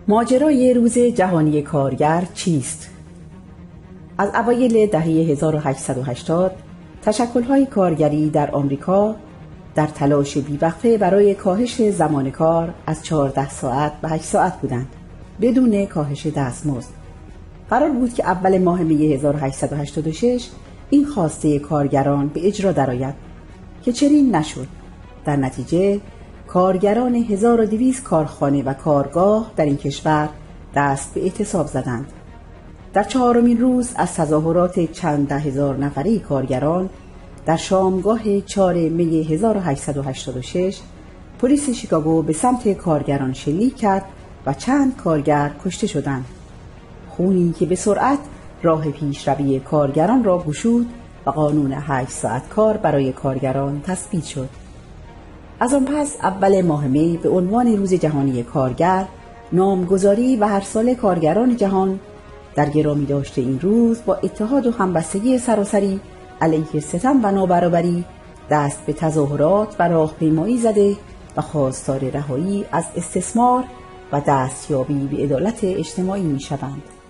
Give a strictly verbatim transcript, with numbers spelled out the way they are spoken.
ماجرای روز جهانی کارگر چیست؟ از اوایل دهه هزار و هشتصد و هشتاد تشکل‌های کارگری در آمریکا در تلاش بیوقفه برای کاهش زمان کار از چهارده ساعت به هشت ساعت بودند، بدون کاهش دستمزد. قرار بود که اول ماه می هزار و هشتصد و هشتاد و شش این خواسته کارگران به اجرا درآید که چنین نشد. در نتیجه کارگران هزار و دویست کارخانه و کارگاه در این کشور دست به اعتصاب زدند. در چهارمین روز از تظاهرات چند ده هزار نفره کارگران در شامگاه چهار می هزار و هشتصد و هشتاد و شش پلیس شیکاگو به سمت کارگران شلیک کرد و چند کارگر کشته شدند. خونی که به سرعت راه پیشروی کارگران را گشود و قانون هشت ساعت کار برای کارگران تثبیت شد. از آن پس اول ماه می به عنوان روز جهانی کارگر نامگذاری و هر ساله کارگران جهان در گرامی داشته این روز با اتحاد و همبستگی سراسری علیه ستم و نابرابری دست به تظاهرات و راهپیمایی زده و خواستار رهایی از استثمار و دستیابی به عدالت اجتماعی می شوند.